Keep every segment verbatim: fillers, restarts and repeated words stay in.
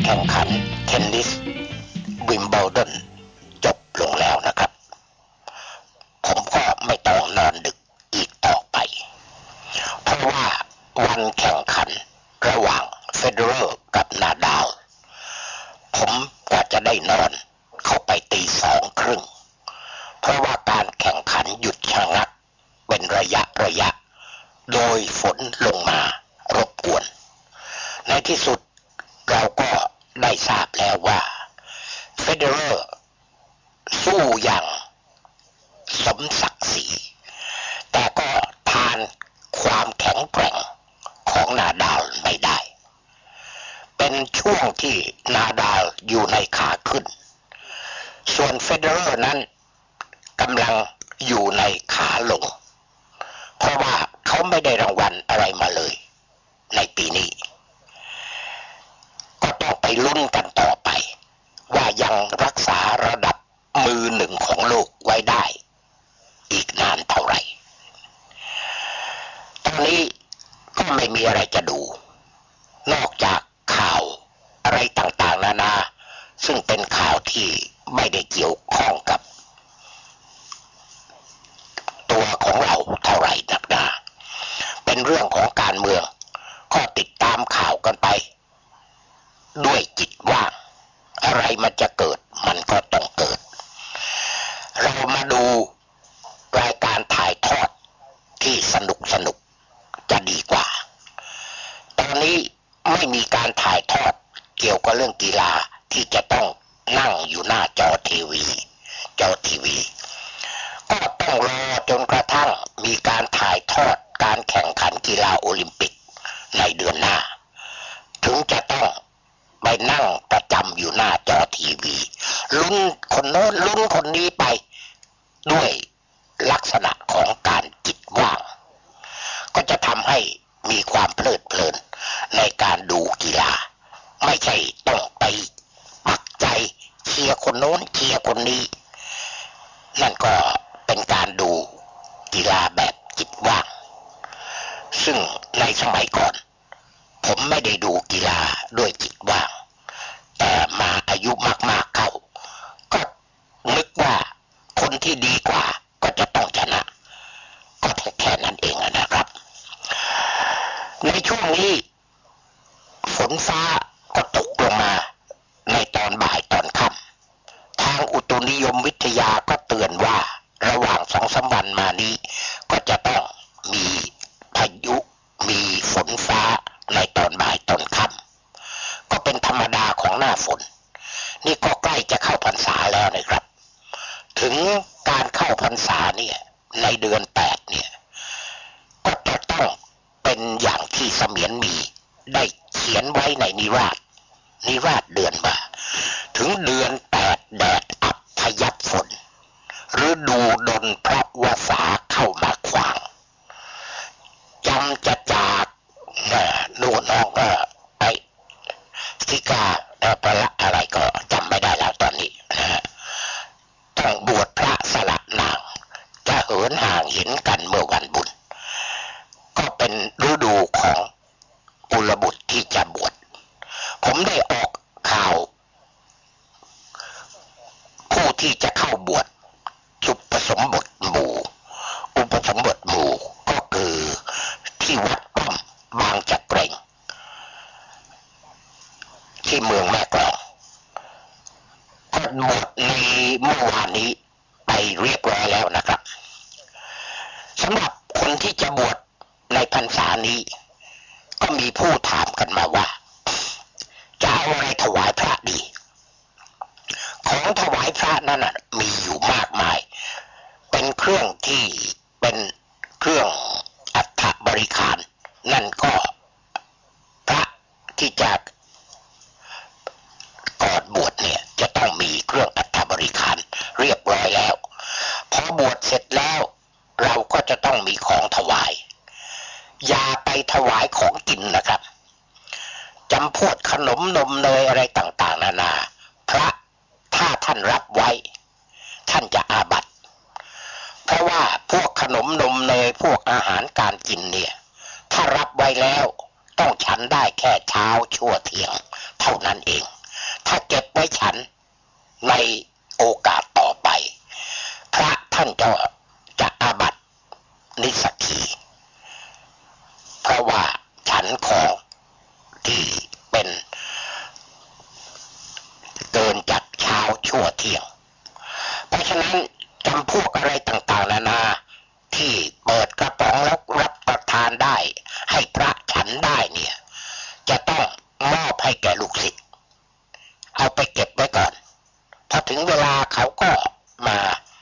แข่งขันเทนนิสวิมเบิลดันจบลงแล้วนะครับผมก็ไม่ต้องนอนดึกอีกต่อไปเพราะว่าวันแข่งขันระหว่างเฟเดอเรอร์กับนาดาลผมกว่าจะได้นอนเข้าไปตีสองครึ่งเพราะว่าการแข่งขันหยุดชะงักเป็นระยะระยะโดยฝนลงมารบกวนในที่สุดเราก็ได้ทราบแล้วว่าเฟเดอเรอร์สู้อย่างสมศักดิ์ศรีแต่ก็ทานความแข็งแกร่งของนาดาลไม่ได้เป็นช่วงที่นาดาลอยู่ในขาขึ้นส่วนเฟเดอเรอร์นั้นกำลังอยู่ในขาลงเพราะว่าเขาไม่ได้รางวัลอะไรมาเลยในปีนี้ก็ต้องไปลุ้นกันต่อไปว่ายังรักษาระดับมือหนึ่งของโลกไว้ได้อีกนานเท่าไหร่ตอนนี้ก็ไม่มีอะไรจะดูนอกจากข่าวอะไรต่างๆนานาซึ่งเป็นข่าวที่ไม่ได้เกี่ยวข้องกับตัวของเราเท่าไหร่นักหนาเป็นเรื่องของการเมืองก็ติดตามข่าวกันไปด้วยจิตว่างอะไรมันจะเกิดมันก็ต้องเกิดเรามาดูรายการถ่ายทอดที่สนุกสนุกจะดีกว่าตอนนี้ไม่มีการถ่ายทอดเกี่ยวกับเรื่องกีฬาที่จะต้องนั่งอยู่หน้าจอทีวีจอทีวีก็ต้องรอจนกระทั่งมีการถ่ายทอดการแข่งขันกีฬาโอลิมปิกในเดือนหน้าถึงจะต้องไปนั่งประจำอยู่หน้าจอทีวีลุ้นคนโน้นลุ้นคนนี้ไปด้วยลักษณะของการจิตว่างก็จะทำให้มีความเพลิดเพลินในการดูกีฬาไม่ใช่ต้องไปปักใจเชียร์คนโน้นเชียร์คนนี้นั่นก็เป็นการดูกีฬาแบบจิตว่างซึ่งในสมัยก่อนผมไม่ได้ดูกีฬาด้วยจิตว่างแต่มาอายุมากๆเข้าก็นึกว่าคนที่ดีกว่าก็จะต้องชนะก็แค่นั้นเองนะครับในช่วงนี้ฝนฟ้าก็ตกลงมาในตอนบ่ายตอนค่ำทางอุตุนิยมวิทยาก็เตือนว่าระหว่างสองสามวันมานี้ก็จะต้องมีพายุมีฝนฟ้าในตอนบ่ายตอนค่ำก็เป็นธรรมดาของหน้าฝนนี่ก็ใกล้จะเข้าพรรษาแล้วนะครับถึงการเข้าพรรษาเนี่ยในเดือนแปดเนี่ยก็จะต้องเป็นอย่างที่เสมียนมีได้เขียนไว้ในนิราศนิราศเดือนว่าถึงเดือนแปดแดดอับพยับฝนฤดูดลพระวสาเข้ามาขวางจำจะจากนู่นน้องก็ไปสิกาประละอะไรก็จำไม่ได้แล้วตอนนี้นะฮะต้องบวชพระสละนางจะเหินห่างเห็นกันเมื่อวันบุญก็เป็นฤดูของกุลบุตรที่จะบวชผมได้ออกข่าวผู้ที่จะเข้าบวชอุปสมบทหมู่อุปสมบทหมู่ก็คือที่วัดป้อมบางจักเกร็งที่เมืองแม่กลองก็บวชในเมื่อวานนี้ไปเรียบร้อยแล้วนะครับสำหรับคนที่จะบวชในพรรษานี้ก็มีผู้ถามกันมาว่าจะเอาอะไรถวายพระดีของถวายพระนั้นมีอยู่มากมายเป็นเครื่องที่เป็นเครื่องอัฐบริขารนั่นก็พระที่จะก่อนบวชเนี่ยจะต้องมีเครื่องอัฐบริขารเรียบร้อยแล้วพอบวชเสร็จแล้วเราก็จะต้องมีของถวายอย่าไปถวายของกินนะครับจำพวกขนมนมเนยอะไรต่างๆนานาพระถ้าท่านรับไว้ท่านจะอาบัติเพราะว่าพวกขนมนมเนยพวกอาหารการกินเนี่ยถ้ารับไว้แล้วต้องฉันได้แค่เช้าชั่วเที่ยงเท่านั้นเองถ้าเก็บไว้ฉันในโอกาสต่อไปพระท่านจะจะอาบัตินิสสกีเพราะว่าฉันของที่เป็นเกินจากเช้าชั่วเที่ยงเพราะฉะนั้นจำพวกอะไรต่างๆนานาที่เปิดกระป๋องแล้วรับประทานได้ให้พระฉันได้เนี่ยจะต้องมอบให้แก่ลูกศิษย์เอาไปเก็บไว้ก่อนพอถึงเวลาเขาก็มา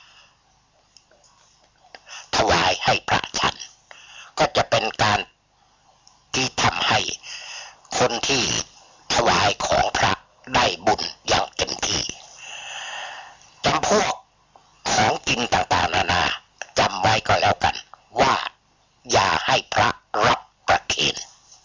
ถวายให้พระฉันก็จะเป็นการที่ทำให้คนที่ถวายของพระได้บุญอย่างเต็มที่จำพวกของกินต่างๆนานาจำไว้ก็แล้วกันว่าอย่าให้พระรับประเคน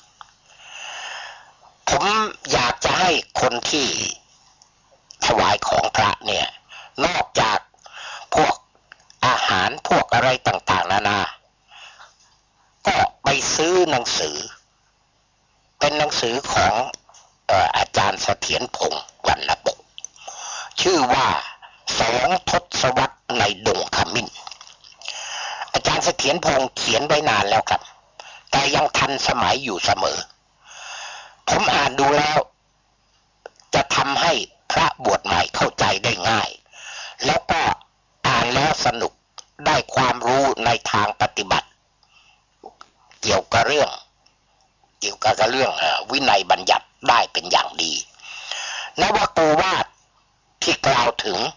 ผมอยากจะให้คนที่ถวายของพระเนี่ยนอกจากพวกอาหารพวกอะไรต่างๆนานาก็ไปซื้อหนังสือเป็นหนังสือของเอ่ออาจารย์เสถียรพงษ์วรรณปกชื่อว่าสองทศวรรษในดงขมิ้นอาจารย์เสถียรพงษ์เขียนไว้นานแล้วครับแต่ยังทันสมัยอยู่เสมอผมอ่านดูแล้วจะทำให้พระบวชใหม่เข้าใจได้ง่ายแล้วก็อ่านแล้วสนุกได้ความรู้ในทางปฏิบัติเกี่ยวกับเรื่องเกี่ยวกับเรื่องวินัยบัญญัติได้เป็นอย่างดีนวโกวาทที่กล่าวถึง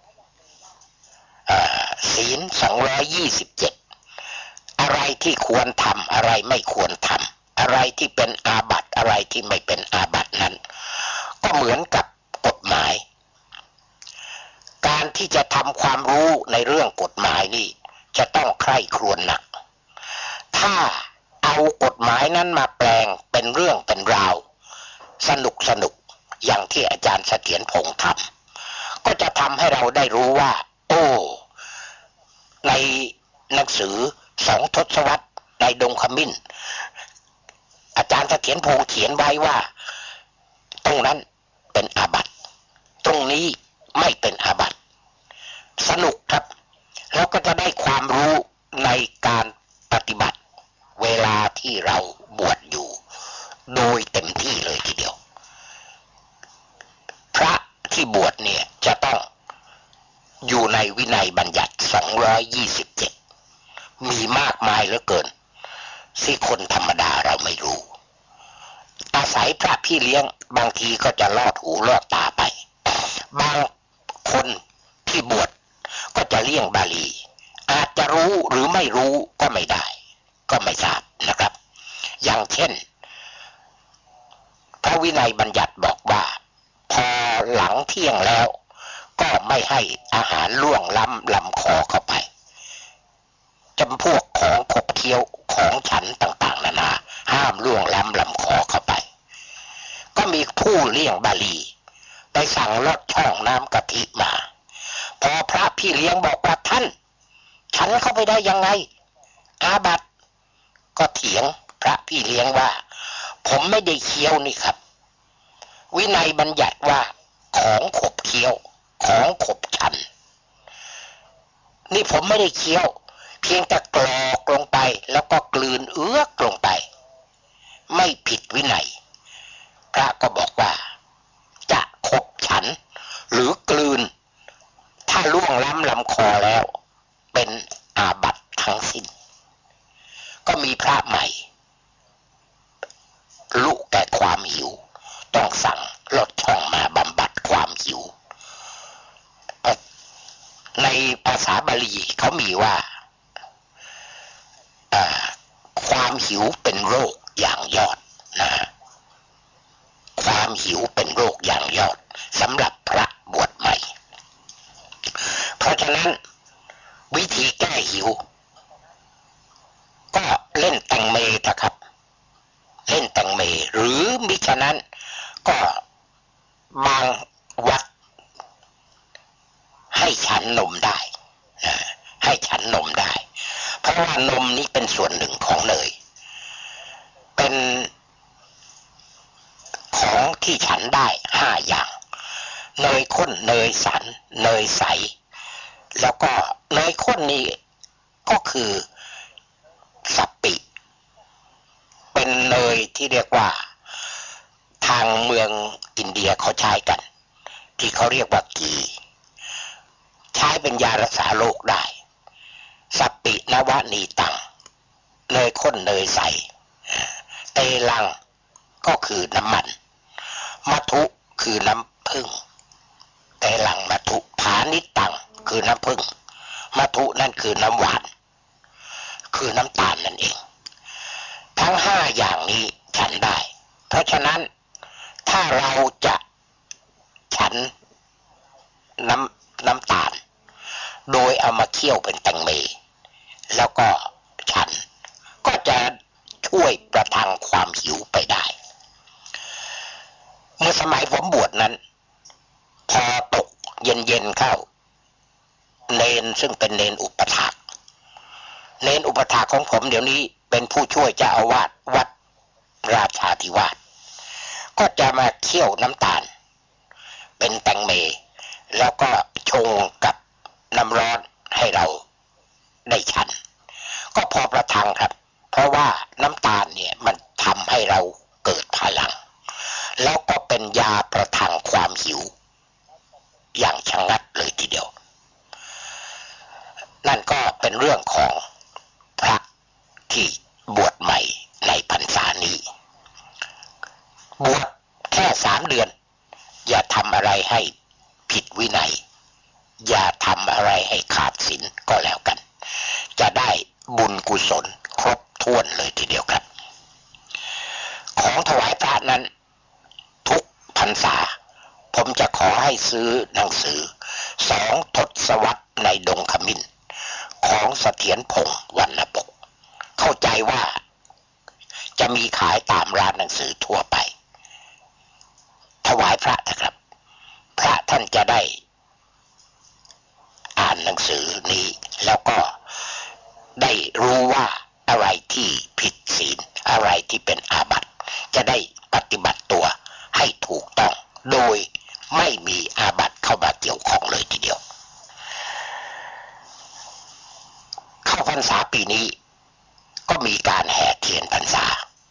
ศีลสองร้อยยี่สิบเจ็ดอะไรที่ควรทำอะไรไม่ควรทำอะไรที่เป็นอาบัติอะไรที่ไม่เป็นอาบัตินั้นก็เหมือนกับกฎหมายการที่จะทำความรู้ในเรื่องกฎหมายนี่จะต้องใคร่ครวญหนักถ้าเอากฎหมายนั้นมาแปลงเป็นเรื่องเป็นราวสนุกสนุกอย่างที่อาจารย์เสถียรพงษ์ทำก็จะทำให้เราได้รู้ว่าโอ้ในหนังสือสองทศวรรษในดงขมิ้นอาจารย์เสถียรพงษ์เขียนไว้ว่าตรงนั้นเป็นอาบัติตรงนี้ไม่เป็นอาบัติสนุกครับแล้วก็จะได้ความรู้ในการปฏิบัติเวลาที่เราบวชอยู่โดยเต็มที่เลยทีเดียวพระที่บวชเนี่ยจะต้องอยู่ในวินัยบัญญัติสองร้อยยี่สิบเจ็ดมีมากมายเหลือเกินที่คนธรรมดาเราไม่รู้อาศัยพระพี่เลี้ยงบางทีก็จะลอดหูลอดตาไปบางคนที่บวชก็จะเลี่ยงบาลีอาจจะรู้หรือไม่รู้ก็ไม่ได้ก็ไม่ทราบนะครับอย่างเช่นพระวินัยบัญญัติบอกว่าพอหลังเที่ยงแล้วก็ไม่ให้อาหารล่วงล้ำลำคอเข้าไปจำพวกของขบเคี้ยวของฉันต่างๆนานาห้ามล่วงล้ำลำคอเข้าไปก็มีผู้เลี่ยงบาลีไปสั่งลดช่องน้ำกะทิมาพอพระพี่เลี้ยงบอกว่าท่านฉันเข้าไปได้ยังไงอาบัติก็เถียงพระพี่เลี้ยงว่าผมไม่ได้เคี้ยวนี่ครับวินัยบัญญัติว่าของขบเคี้ยวของขบฉันนี่ผมไม่ได้เคี้ยวเพียงแต่กรอกลงไปแล้วก็กลืนเอื้อกลงไปไม่ผิดวินัยพระก็บอกว่าจะขบฉันหรือกลืนถ้าล่วงล้ำลำคอแล้วเป็นอาบัติทั้งสิ้นก็มีพระใหม่ลุแก่ความหิวต้องสั่งลดช่องมาบำบัดความหิวในภาษาบาลีเขามีว่าความหิวเป็นโรคอย่างยอดนะความหิวเป็นโรคอย่างยอดสำหรับพระบวชใหม่เพราะฉะนั้นวิธีแก้หิวก็เล่นแตงเมนะครับเล่นแตงเมหรือมิฉะนั้นก็บางวัดให้ฉันนมได้ให้ฉันนมได้เพราะว่านมนี้เป็นส่วนหนึ่งของเนยเป็นของที่ฉันได้ห้าอย่างเนยข้นเนยสันเนยใสแล้วก็เนยข้นนี่ก็คือสัปปิเป็นเนยที่เรียกว่าทางเมืองอินเดียเขาใช้กันที่เขาเรียกว่ากีใช้เป็นยารักษาโรคได้สัปปินวนีตังเนยข้นเนยใสเตลังก็คือน้ำมันมัทุคือน้ำผึ้งเตลังมัทุผานิตังคือน้ำผึ้งมัทุนั่นคือน้ำหวานคือน้ำตาลนั่นเองทั้งห้าอย่างนี้ฉันได้เพราะฉะนั้นถ้าเราจะฉันน้ำน้ำตาลโดยเอามาเคี่ยวเป็นแตงเมแล้วก็ฉันก็จะช่วยประทังความหิวไปได้เมื่อสมัยผมบวชนั้นพอตกเย็นๆเข้าเนนซึ่งเป็นเนนอุปถากเนนอุปถากของผมเดี๋ยวนี้เป็นผู้ช่วยเจ้าอาวาสวัดราชาธิวาสก็จะมาเคี่ยวน้ำตาลเป็นแตงเมแล้วก็ชงกับน้ำร้อนให้เราได้ฉันก็พอประทังครับเพราะว่าน้ำตาลเนี่ยมันทำให้เราเกิดพลังแล้วก็เป็นยาประทังความหิวอย่างชะงัดเลยทีเดียวนั่นก็เป็นเรื่องของพระที่บวชใหม่ในพรรษานี้บวชแค่สามเดือนอย่าทำอะไรให้ผิดวินัยอย่าทำอะไรให้ขาดศีลก็แล้วกันจะได้บุญกุศลครบถ้วนเลยทีเดียวครับของถวายพระนั้นทุกพรรษาผมจะขอให้ซื้อหนังสือสองทศวรรษในดงขมิ้นของเสถียรพงษ์วรรณปกเข้าใจว่าจะมีขายตามร้านหนังสือทั่วไปถวายพระนะครับพระท่านจะได้อ่านหนังสือนี้แล้วก็ได้รู้ว่าอะไรที่ผิดศีลอะไรที่เป็นอาบัติจะได้ปฏิบัติตัวให้ถูกต้องโดยไม่มีอาบัติเข้ามาเกี่ยวข้องเลยทีเดียวเข้าพรรษาปีนี้ก็มีการแห่เทียนพรรษา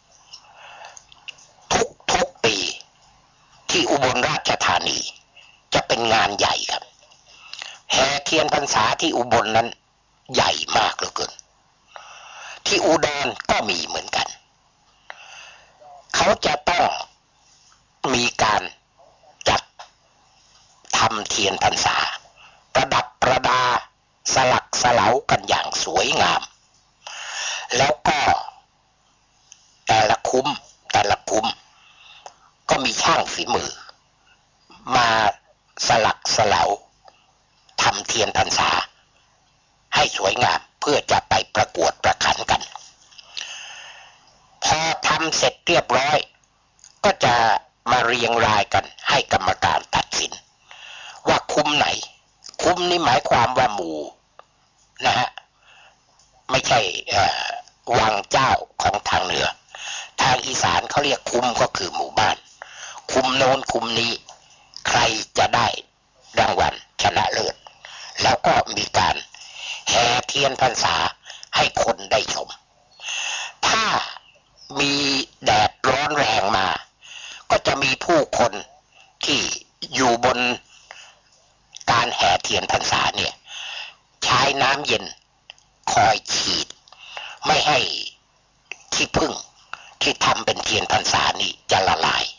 ทุกทุกปีที่อุบลราชธานีจะเป็นงานใหญ่ครับแห่เทียนพรรษาที่อุบลนั้นใหญ่มากเหลือเกินที่อุดรก็มีเหมือนกันเขาจะต้องมีการจัดทำเทียนพรรษาประดับประดาสลักสลาวกันอย่างสวยงามแล้วก็แต่ละคุ้มแต่ละคุ้มก็มีช่างฝีมือมาสลักสลาวทำเทียนพรรษาให้สวยงามเพื่อจะไปประกวดประขันกันพอทำเสร็จเรียบร้อยก็จะมาเรียงรายกันให้กรรมการตัดสินว่าคุ้มไหนคุ้มนี่หมายความว่าหมู่นะฮะไม่ใช่วังเจ้าของทางเหนือทางอีสานเขาเรียกคุ้มก็คือหมู่บ้านคุ้มโน้นคุ้มนี้ใครจะได้รางวัลชนะเลิศแล้วก็มีการแห่เทียนพรรษาให้คนได้ชมถ้ามีแดดร้อนแรงมาก็จะมีผู้คนที่อยู่บนการแห่เทียนพรรษาเนี่ยใช้น้ำเย็นคอยฉีดไม่ให้ขี้ผึ้งที่ทำเป็นเทียนพรรษานี่จะละลาย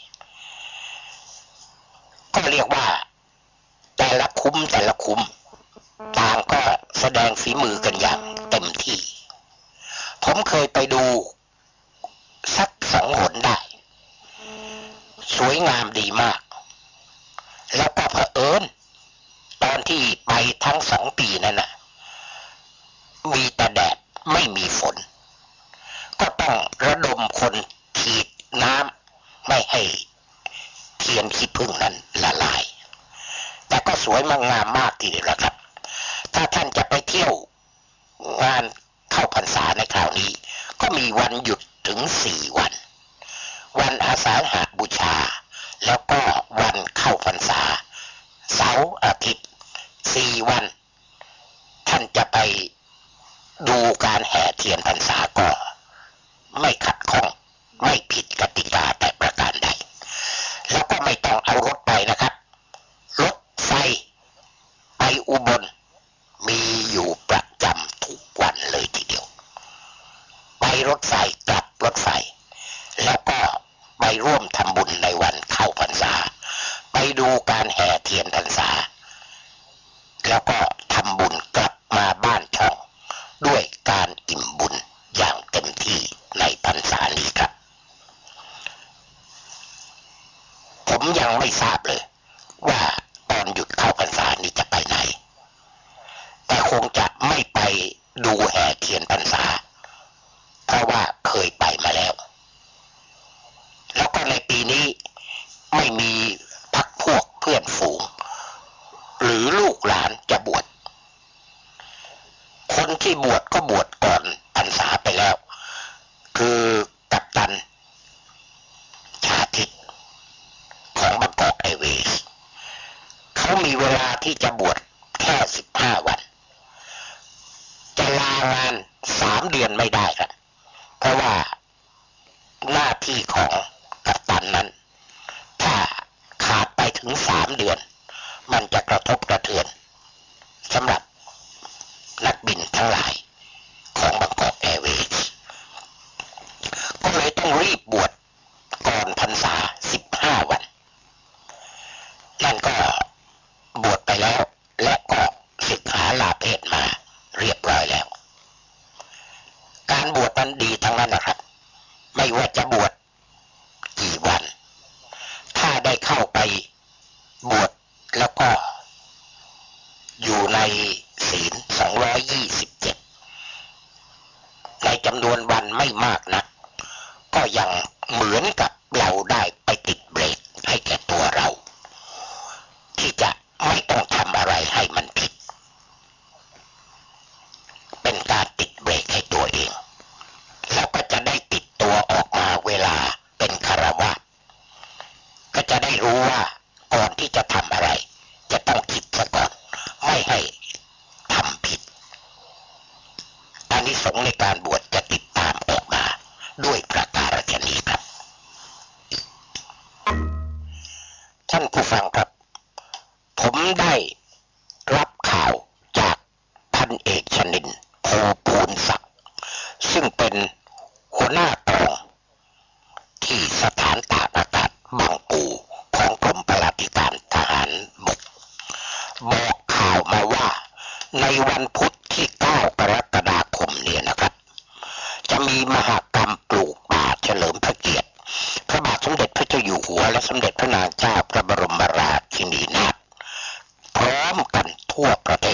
ก็เรียกว่าแต่ละคุ้มแต่ละคุ้มต่างก็แสดงฝีมือกันอย่างเต็มที่ผมเคยไปดูสักสองหนได้สวยงามดีมากแล้วก็เผอิญตอนที่ไปทั้งสองปีนั่นน่ะมีแต่แดดไม่มีฝนก็ต้องระดมคนฉีดน้ำไม่ให้เทียนขี้ผึ้งนั้นละลายแต่ก็สวยงามมากทีเดียวครับถ้าท่านจะไปเที่ยวงานเข้าพรรษาในคราวนี้ก็มีวันหยุดถึงสี่วันวันอาสาฬหบูชาแล้วก็วันเข้าพรรษาร่วมทำบุญในวันเข้าพรรษาไปดูการแห่เทียนพรรษาแล้วก็ทำบุญกลับมาบ้านช่องด้วยการอิ่มบุญอย่างเต็มที่ในพรรษานี้ครับผมยังไม่ทราบเลยว่าตอนหยุดเข้าพรรษานี้จะไปไหนแต่คงจะไม่ไปดูแห่เทียนพรรษาเพราะว่าเคยไปมาแล้วแล้วก็ในปีนี้ไม่มีพรรคพวกเพื่อนฝูงหรือลูกหลานจะบวชคนที่บวชก็บวชก่อนพรรษาไปแล้วคือกัปตันชาทิตของบางกอกแอร์เวย์เขามีเวลาที่จะบวชแค่สิบห้าวันจะลางานสามเดือนไม่ได้ครับเพราะว่าหน้าที่ของกัปตันนั้นถ้าขาดไปถึงสามเดือนมันจะกระทบกระเทือนสำหรับนักบินทั้งหลายของบางกอกแอร์เวย์ก็เลยต้องรีบบวชก่อนพรรษาสิบห้าวันนั่นก็บวชไปแล้วและก็ศึกษาลาเพศมาเรียบร้อยแล้วการบวชนั้นดีทั้งนั้นนะครับไม่ว่าจะบวชกี่วันถ้าได้เข้าไปบวชแล้วก็อยู่ในศีลสองร้อยยี่สิบเจ็ดในจำนวนวันไม่มากนักก็ยังเหมือนกับเราได้ไปติดเบรกให้แก่ตัวเราที่จะไม่ต้องทำอะไรให้มันผิดเป็นการติดเบรกให้ตัวเองแล้วก็จะได้ติดตัวออกมาเวลาเป็นฆราวาสก็จะได้รู้ว่าก่อนที่จะทำอะไรจะต้องคิดซะก่อนไม่ให้ทำผิดอานิสงส์ในการบวชจะติดตามออกมาด้วยประการฉนี้ครับท่านผู้ฟังครับผมได้รับข่าวจากพันเอกชนินทร์ โพภูลศักดิ์ซึ่งเป็นหัวหน้ากองที่สถานตากอากาศบางปูของกรมพลาธิการทหารบกบอกข่าวมาว่าในวันพุธที่เก้ากรกฎาคมเนี่ยนะครับจะมีมหกรรมปลูกป่าเฉลิมพระเกียรติพระบาทสมเด็จพระเจ้าอยู่หัวและสมเด็จพระนางเจ้าพระบรมราชินีนาถพร้อมกันทั่วประเทศ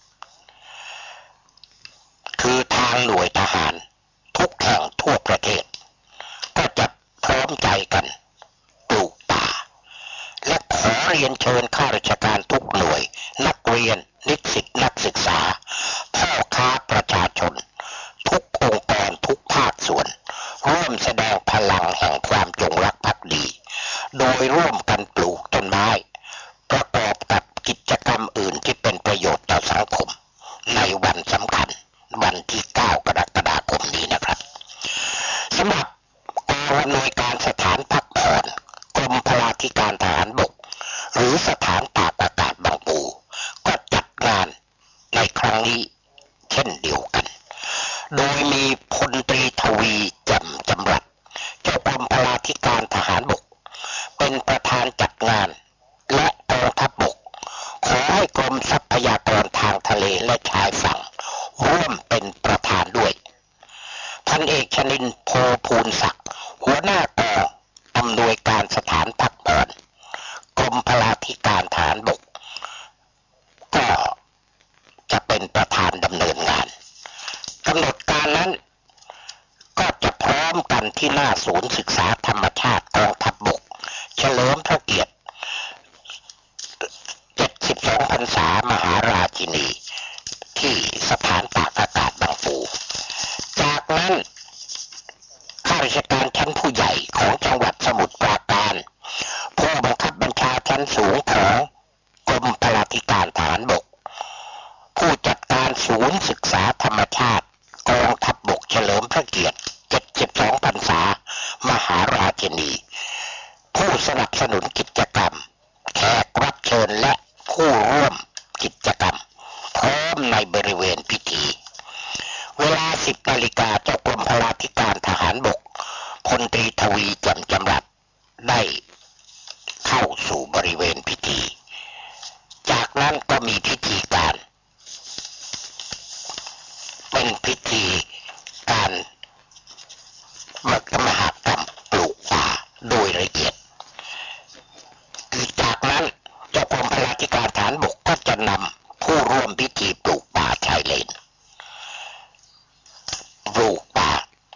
คือทางหน่วยทหารทุกแห่งทั่วประเทศก็จะพร้อมใจกันปลูกป่าและขอเรียนเชิญข้าราชการทุกหน่วยนักเรียนนิสิตนักศึกษาพ่อค้าประชาชนทุกองค์กรทุกภาคส่วนร่วมแสดงพลังแห่งความจงรักภักดีโดยร่วมกันปลูกต้นไม้ประกอบกับกิจกรรมอื่นที่เป็นประโยชน์ต่อสังคมในวันสำคัญวันที่เก้ากรกฎาคมนี้นะครับสำหรับกองอำนวยการสถานพักผ่อนกรมพลาธิการทหารบกหรือสถานตากอากาศบางปูก็จัดงานในครั้งนี้เช่นเดียวกันโดยมีพลตรีทวีแจ่มจำรัดเจ้ากรมพลาธิการทหารบกเป็นประธานจัดงานและกองทัพบกขอให้กรมทรัพยากรทางทะเลและชายฝั่งร่วมเป็นประธานด้วยพันเอกชนินทร์ โพภูลศักดิ์หัวหน้ากองอำนวยการสถานพักผ่อนกรมพลาธิการทหารบกก็จะเป็นประธานดำเนินงานกำหนดการนั้นก็จะพร้อมกันที่หน้าศูนย์ศึกษาธรรมชาติกองทัพบกเฉลิมพระเกียรติเจ็ดสิบสองพรรษามหาราชินีที่สถานตากอากาศบางปูจากนั้นข้าราชการชั้นผู้ใหญ่ของจังหวัดสมุทรปราการผู้บังคับบัญชาชั้นสูงของกรมพลาธิการทหารบกผู้จัดการศูนย์ศึกษาธรรมชาติกองทัพบกเฉลิมพระเกียรติเจ็ดสิบสองพรรษามหาราชินีผู้สนับสนุนกิจกรรมแขกรับเชิญและผู้ร่วมกิจกรรมพร้อมในบริเวณพิธีเวลาสิบนาฬิกาเจ้ากรมพลาธิการทหารบกพลตรีทวีแจ่มจำรัดได้เข้าสู่บริเวณพิธีจากนั้นก็มีพิธีการเป็นพิธีการมหกรรมปลูกป่าโดยละเอียดจากนั้นเจ้ากรมพระราชการทหารบกก็จะนำผู้ร่วมพิธีปลูกป่าชายเลนปลูกป่า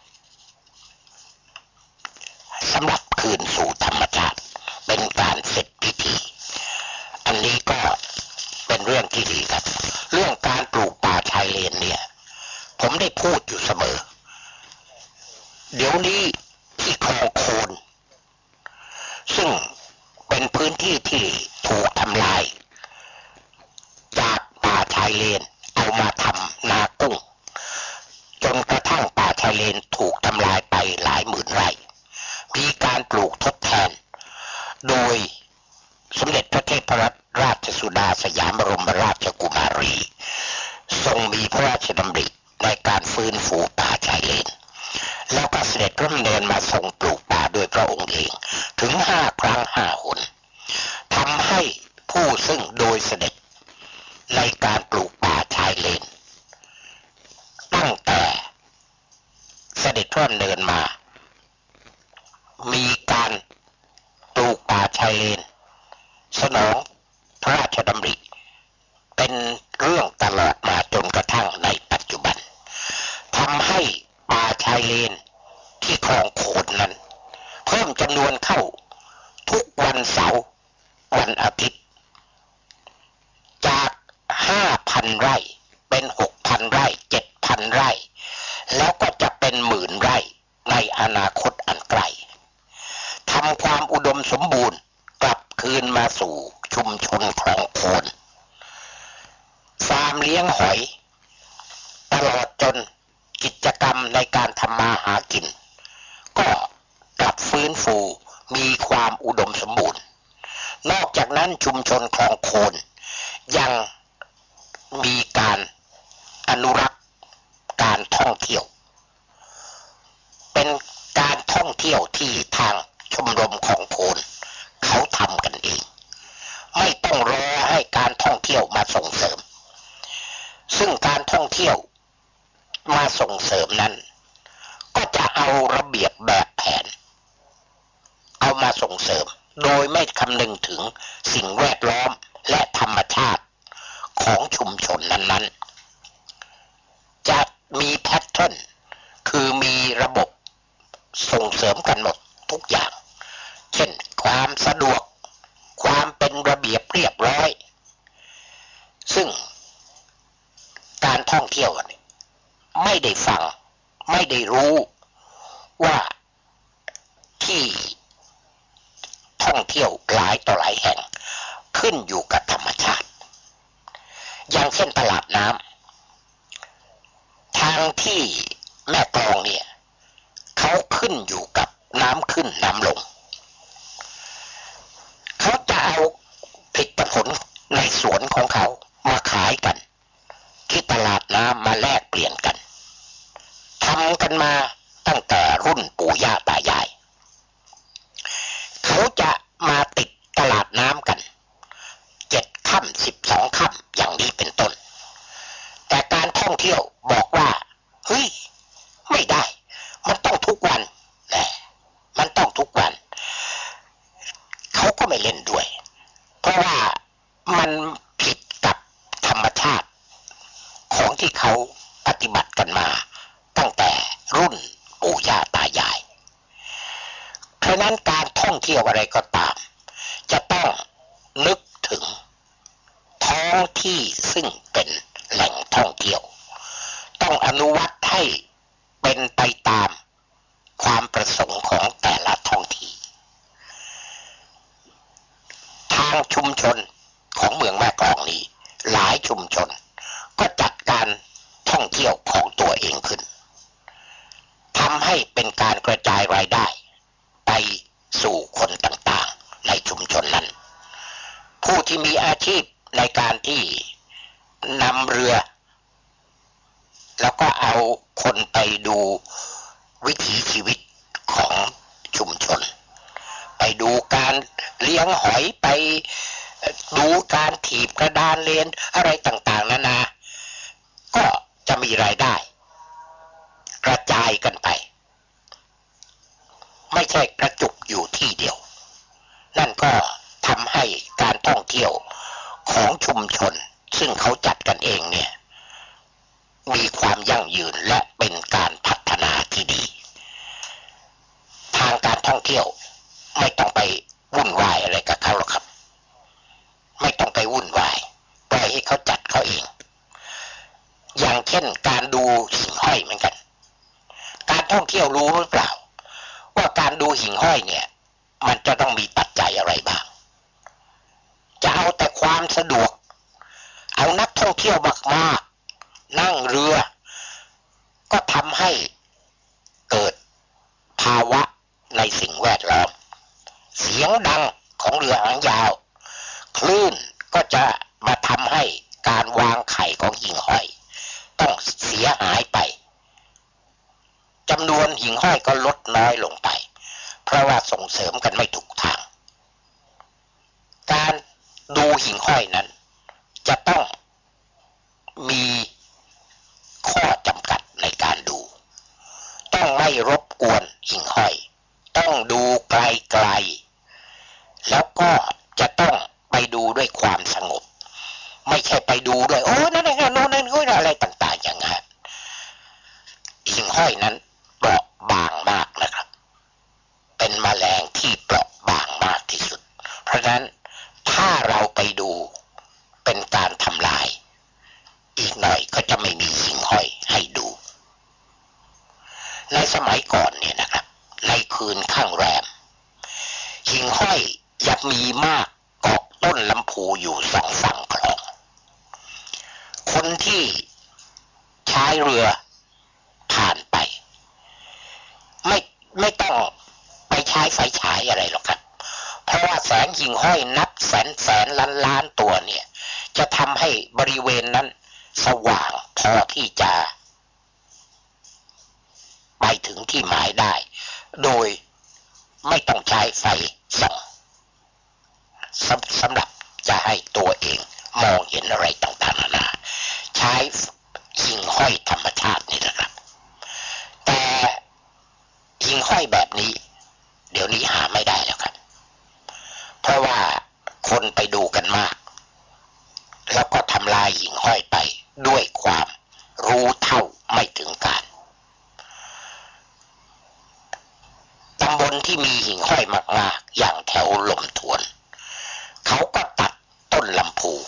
สำหรับคืนสู่ธรรมชาติเป็นการเสร็จพิธีอันนี้ก็เป็นเรื่องที่ดีครับเรื่องการปลูกป่าชายเลนเนี่ยผมได้พูดอยู่เสมอเดี๋ยวนี้ที่คลองโคนซึ่งเป็นพื้นที่ที่ถูกทำลายจากป่าชายเลนเอามาทำนากุ้งจนกระทั่งป่าชายเลนถูกทำลายไปหลายหมื่นไร่มีการปลูกทดแทนโดยสมเด็จพระเทพรัตนราชสุดาสยามบรมราชกุมารีทรงมีพระราชดำริในการฟื้นฟูป่าชายเลนแล้วก็เสด็จพระดำเนินมาทรงปลูกป่าโดยพระองค์เองถึงห้าครั้งห้าหนทำให้ผู้ซึ่งโดยเสด็จในการปลูกป่าชายเลนตั้งแต่เสด็จพระดำเนินมามีการปลูกป่าชายเลนสนองพระราชดำริเป็นเรื่องตลอดมาจนกระทั่งในปัจจุบันทำให้ป่าชายเลนที่คลองโคนนั้นเพิ่มจำนวนเข้าทุกวันเสาร์วันอาทิตย์จาก ห้าพัน ไร่เป็น หกพัน ไร่ เจ็ดพัน ไร่แล้วก็จะเป็นหมื่นไร่ในอนาคตอันไกลทำความอุดมสมบูรณ์กลับคืนมาสู่ชุมชนคลองโคนฟาร์มเลี้ยงหอยตลอดจนกิจกรรมในการทำมาหากินก็กลับฟื้นฟูมีความอุดมสมบูรณ์นอกจากนั้นชุมชนคลองโคนยังมีการอนุรักษ์การท่องเที่ยวเป็นการท่องเที่ยวที่ทางชมรมของโคนเขาทำกันเองไม่ต้องรอให้การท่องเที่ยวมาส่งเสริมซึ่งการท่องเที่ยวมาส่งเสริมนั้นก็จะเอาระเบียบแบบแผนเอามาส่งเสริมโดยไม่คำนึงถึงสิ่งแวดล้อมและธรรมชาติของชุมชนนั้นๆจะมีแพทเทิร์นคือมีระบบส่งเสริมกันหมดทุกอย่างเช่นความสะดวกความเป็นระเบียบเรียบร้อยซึ่งการท่องเที่ยวเนี่ยไม่ได้ฟังไม่ได้รู้ว่าที่ท่องเที่ยวหลายต่อหลายแห่งขึ้นอยู่กับธรรมชาติอย่างเช่นตลาดน้ำทางที่แม่กลองเนี่ยเขาขึ้นอยู่กับน้ำขึ้นน้ำลงเขาจะเอาผลิตผลในสวนของเขามาขายกันที่ตลาดน้ำมาแลกเปลี่ยนกันทำกันมาตั้งแต่รุ่นปู่ย่าตายายเขาจะมาติดตลาดน้ำกันเจ็ดค่ำสิบสองค่ำอย่างนี้เป็นต้นแต่การท่องเที่ยวบอกว่าเฮ้ยไม่ได้มันต้องทุกวันนะมันต้องทุกวันเขาก็ไม่เล่นด้วยเพราะว่ามันผิดกับธรรมชาติของที่เขาปฏิบัติกันมาตั้งแต่รุ่นปู่ย่าตายายเพราะนั้นการท่องเที่ยวอะไรก็ตามจะต้องนึกถึงท้องที่ซึ่งเป็นแหล่งท่องเที่ยวต้องอนุวัตให้เป็นไปตามความประสงค์ของแต่ละท้องที่ทางชุมชนของเมืองแม่กลองนี้หลายชุมชนก็จัดการท่องเที่ยวของตัวเองขึ้นทำให้เป็นการกระจายรายได้ไปสู่คนต่างๆในชุมชนนั้นผู้ที่มีอาชีพในการที่นำเรือแล้วก็เอาคนไปดูวิถีชีวิตของชุมชนไปดูการเลี้ยงหอยไปดูการถีบกระดานเลนอะไรต่างๆนานาก็จะมีรายได้กระจายกันไปไม่ใช่กระจุกอยู่ที่เดียวนั่นก็ทำให้การท่องเที่ยวของชุมชนซึ่งเขาจัดกันเองเนี่ยมีความยั่งยืนและเป็นการพัฒนาที่ดีทางการท่องเที่ยวไม่ต้องไปวุ่นวายอะไรกับเขาหรอกครับไม่ต้องไปวุ่นวายปล่อยให้เขาจัดเขาเองอย่างเช่นการดูหิ่งห้อยเหมือนกันการท่องเที่ยวรู้หรือเปล่าว่าการดูหิ่งห้อยเนี่ยมันจะต้องมีปัจจัยอะไรบ้างจะเอาแต่ความสะดวกเอานักท่องเที่ยวมากๆนั่งเรือก็ทำให้เกิดภาวะในสิ่งแวดล้อมเสียงดังของเรือหางยาวคลื่นก็จะมาทำให้การวางไข่ของหิ่งห้อยต้องเสียหายไปจำนวนหิ่งห้อยก็ลดน้อยลงไปเพราะว่าส่งเสริมกันไม่ถูกทางการดูหิ่งห้อยนั้นจะต้องมีข้อจำกัดในการดูต้องไม่รบกวนหิ่งห้อยต้องดูไกลๆแล้วก็จะต้องไปดูด้วยความสงบไม่ใช่ไปดูด้วยโอ้นั่นนั่นโน่นนั่นโอ้ยอะไรต่างๆอย่างนั้นหิ่งห้อยนั้นเปราะบางมากนะครับเป็นแมลงที่เปราะบางมากที่สุดเพราะฉะนั้นถ้าเราไปดูเป็นการทำลายอีกหน่อยก็จะไม่มีหิ่งห้อยให้ดูในสมัยก่อนเนี่ยนะครับในคืนข้างแรมหิ่งห้อยอยากมีมากเกาะต้นลำพูอยู่สองฝั่งคลองคนที่ใช้เรือผ่านไปไม่ไม่ต้องไปใช้ไฟฉายอะไรหรอกครับเพราะว่าแสงหิ่งห้อยนับแสนแสนล้านล้านตัวเนี่ยจะทำให้บริเวณนั้นสว่างพอที่จะไปถึงที่หมายได้โดยไม่ต้องใช้ไฟส่องสำหรับจะให้ตัวเองมองเห็นอะไรต่างๆนานาใช้หิ่งห้อยธรรมชาตินี่นะครับแต่หิ่งห้อยแบบนี้เดี๋ยวนี้หาไม่ได้แล้วครับเพราะว่าคนไปดูกันมากแล้วก็ทำลายหิ่งห้อยไปด้วยความรู้เท่าไม่ถึงการตำบลที่มีหิ่งห้อยมากๆอย่างแถวลมทวนเขาก็ตัดต้นลำพู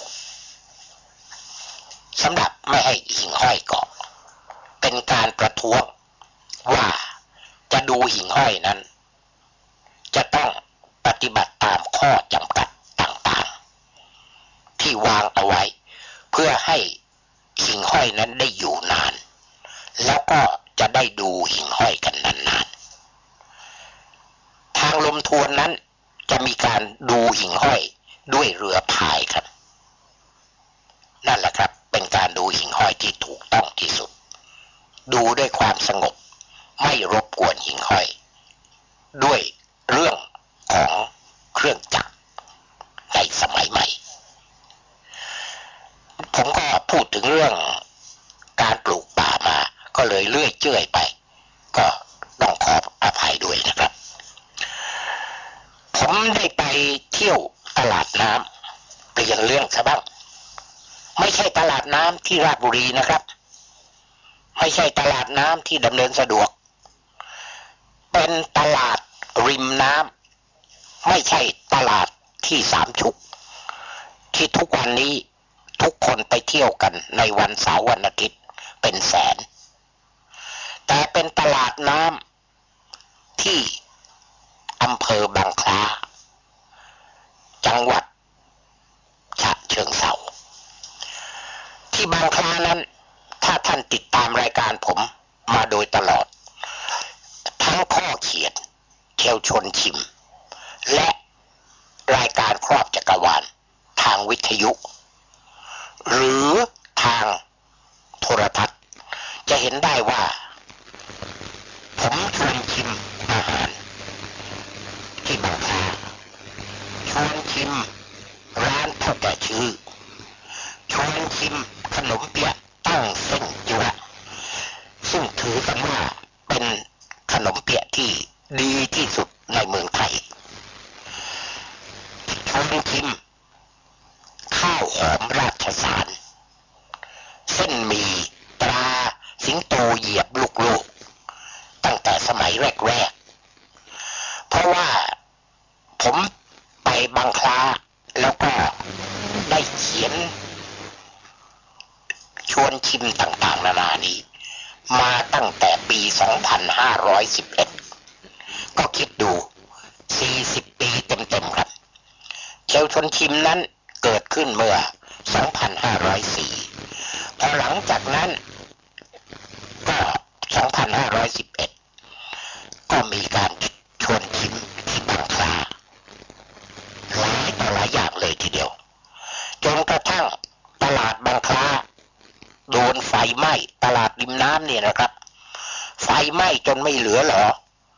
สำหรับไม่ให้หิ่งห้อยเกาะเป็นการประท้วงว่าจะดูหิ่งห้อยนั้นจะต้องปฏิบัติตามข้อจำกัดต่างๆที่วางเอาไว้เพื่อให้หิ่งห้อยนั้นได้อยู่นานแล้วก็จะได้ดูหิ่งห้อยกันนานๆทางลมทวนนั้นจะมีการดูหิ่งห้อยด้วยเรือพายครับนั่นแหละครับเป็นการดูหิ่งห้อยที่ถูกต้องที่สุดดูด้วยความสงบไม่รบกวนหิ่งห้อยด้วยเรื่องของเครื่องจักรในสมัยใหม่ผมก็พูดถึงเรื่องการปลูกป่ามาก็เลยเลื่อยเจื่อยไปก็ต้องขออภัยด้วยนะครับผมได้ไปเที่ยวตลาดน้ำเปลี่ยนเรื่องซะบ้างไม่ใช่ตลาดน้ำที่ราชบุรีนะครับไม่ใช่ตลาดน้ำที่ดำเนินสะดวกเป็นตลาดริมน้ำไม่ใช่ตลาดที่สามชุกที่ทุกวันนี้ทุกคนไปเที่ยวกันในวันเสาร์วันอาทิตย์เป็นแสนแต่เป็นตลาดน้ำที่อำเภอบางคล้าจังหวัดฉะเชิงเทราที่บางคล้านั้นถ้าท่านติดตามรายการผมมาโดยตลอดทั้งข้อเขียนเที่ยวชนชิมและรายการครอบจักรวาลทางวิทยุหรือทางโทรทัศน์จะเห็นได้ว่าผมชวนชิมอาหารที่บางคล้าชวนชิมร้านเท่าแก่ชื่อชวนชิมขนมเปี๊ยะตั้งเส้นจั๊วซึ่งถือกันว่าเป็นขนมเปี๊ยะที่ดีที่สุดในเมืองไทยชวนชิมข้าวหอมราชสารเส้นหมี่ตราสิงโตเหยียบลูกๆตั้งแต่สมัยแรกๆเพราะว่าผมไปบางคลาแล้วก็ได้เขียนชวนชิมต่างๆนานานี้มาตั้งแต่ปีสองพันห้าร้อยสิบเอ็ดก็คิดดูสี่สิบปีเต็มๆครับเชลชวนชิมนั้นเกิดขึ้นเมื่อสองพันห้าร้อยสี่พอหลังจากนั้นก็สองพันห้าร้อยสิบเอ็ดก็มีการชวนชิมที่บางคลาหลายต่อหลายอย่างเลยทีเดียวจนกระทั่งตลาดบางคลาโดนไฟไหม้ตลาดริมน้ำเนี่ยนะครับไฟไหม้จนไม่เหลือหรอ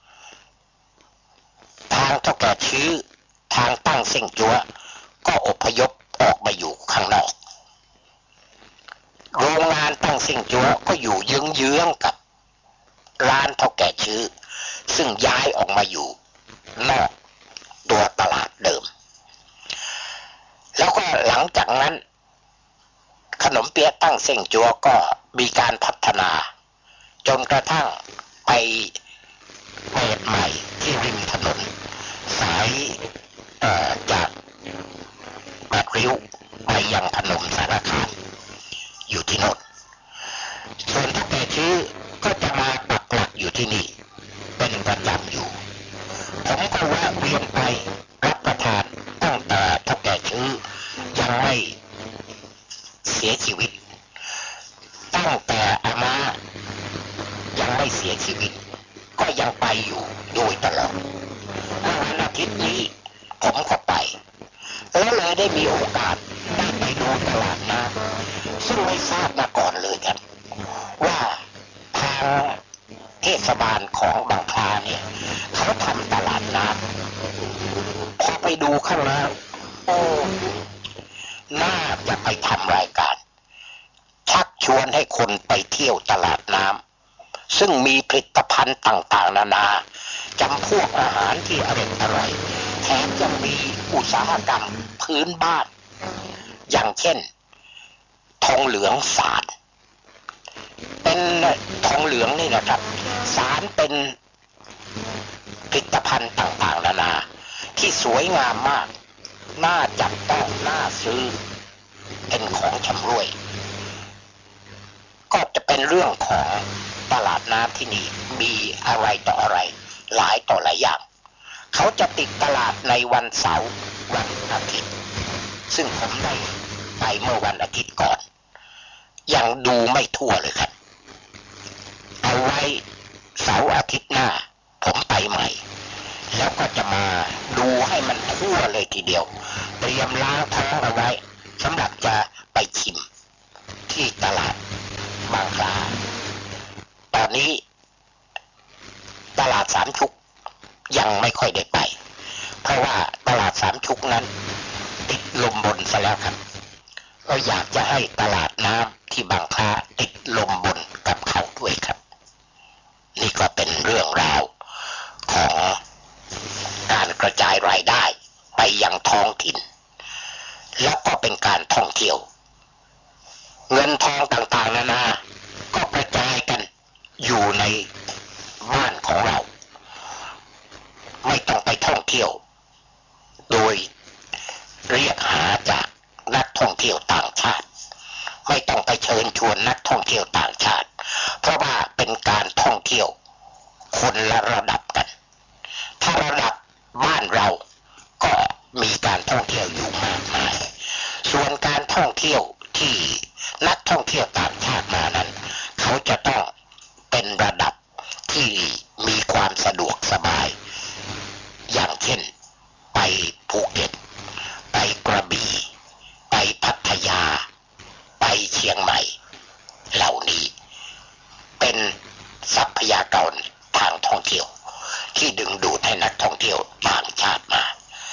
ทางเท่าแก่ชื้อทางตั้งเส้งจั๊วก็อพยพออกมาอยู่ข้างนอกโรงงานตั้งเส้งจั๊วก็อยู่เยื้องๆกับร้านเท่าแก่ชื้อซึ่งย้ายออกมาอยู่นอกตัวตลาดเดิมแล้วก็หลังจากนั้นขนมเปี๊ยะตั้งเส้งจั๊วก็มีการพัฒนาจนกระทั่งไปเปิดใหม่ที่ริมถนนสายจากแปดริ้วไปยังพนมสารคามอยู่ที่โน่นส่วนเท่าแก่ชื้อก็จะมาปักหลักอยู่ที่นี่เป็นประจำอยู่ผมก็แวะเวียนไปรับประทานตั้งแต่เท่าแก่ชื้อยังไม่เสียชีวิตตั้งแต่อาม่ายังไม่เสียชีวิตก็ยังไปอยู่โดยตลอดวันอาทิตย์นี้ผมก็ไปแล้วเลยได้มีโอกาสได้ไปดูตลาดน้ำซึ่งไม่ทราบมาก่อนเลยครับว่าทางเทศบาลของบางคลาเนี่ยเขาทำตลาดน้ำพอไปดูข้างล่างโอ้น่าจะไปทำรายการชักชวนให้คนไปเที่ยวตลาดน้ำซึ่งมีผลิตภัณฑ์ต่างๆนานาจำพวกอาหารที่อร่อยอร่อยแถมยังมีอุตสาหกรรมพื้นบ้านอย่างเช่นทองเหลืองสารเป็นทองเหลืองนี่นะครับสารเป็นผลิตภัณฑ์ต่างๆนานาที่สวยงามมากน่าจับต้องน่าซื้อเป็นของชำร่วยก็จะเป็นเรื่องของตลาดน้ำที่นี่มีอะไรต่ออะไรหลายต่อหลายอย่างเขาจะติดตลาดในวันเสาร์วันอาทิตย์ซึ่งผมได้ไปเมื่อวันอาทิตย์ก่อนยังดูไม่ทั่วเลยครับเอาไว้เสาร์อาทิตย์หน้าผมไปใหม่แล้วก็จะมาดูให้มันทั่วเลยทีเดียวเตรียมล้างท้องเอาไว้สำหรับจะไปชิมที่ตลาดบางคลาตอนนี้ตลาดสามชุกยังไม่ค่อยได้ไปเพราะว่าตลาดสามชุกนั้นติดลมบนซะแล้วครับก็อยากจะให้ตลาดน้ำที่บางคลาติดลมบนกับเขาด้วยครับนี่ก็เป็นเรื่องราวของการกระจายรายได้ไปยังท้องถิ่นแล้วก็เป็นการท่องเที่ยวเงินทองต่างๆนานาก็กระจายกันอยู่ในบ้านของเราไม่ต้องไปท่องเที่ยวโดยเรียกหาจากนักท่องเที่ยวต่างชาติไม่ต้องไปเชิญชวนนักท่องเที่ยวต่างชาติเพราะว่าเป็นการท่องเที่ยวคนละระดับกันถ้าระดับบ้านเราก็มีการท่องเที่ยวอยู่มากมายส่วนการท่องเที่ยวที่นักท่องเที่ยวต่างชาติมานั้นเขาจะต้องเป็นระดับที่มีความสะดวกสบายอย่างเช่นไปภูเก็ตไปกระบี่ไปพัทยาไปเชียงใหม่เหล่านี้เป็นทรัพยากรทางท่องเที่ยวที่ดึงดูดให้นักท่องเที่ยวต่างชาติมาแต่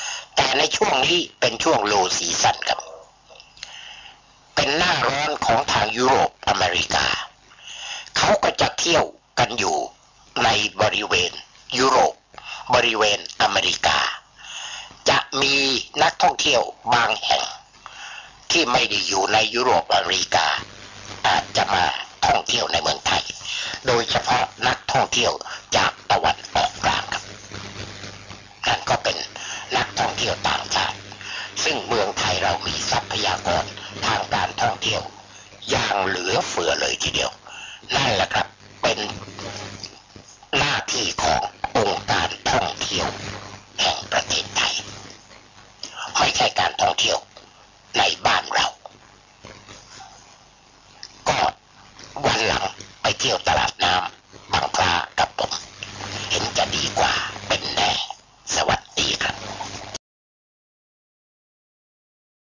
ในช่วงนี้เป็นช่วงโลซีซั่นครับเป็นหน้าร้อนของทางยุโรปอเมริกาเขาก็จะเที่ยวกันอยู่ในบริเวณยุโรปบริเวณอเมริกาจะมีนักท่องเที่ยวบางแห่งที่ไม่ได้อยู่ในยุโรปอเมริกาอาจจะมาท่องเที่ยวในเมืองไทยโดยเฉพาะนักท่องเที่ยวจากตะวันออกกลางครับนั่นก็เป็นนักท่องเที่ยวต่างชาติซึ่งเมืองไทยเรามีทรัพยากรทางการท่องเที่ยวอย่างเหลือเฟือเลยทีเดียวนั่นแหละครับเป็นหน้าที่ขององค์การท่องเที่ยว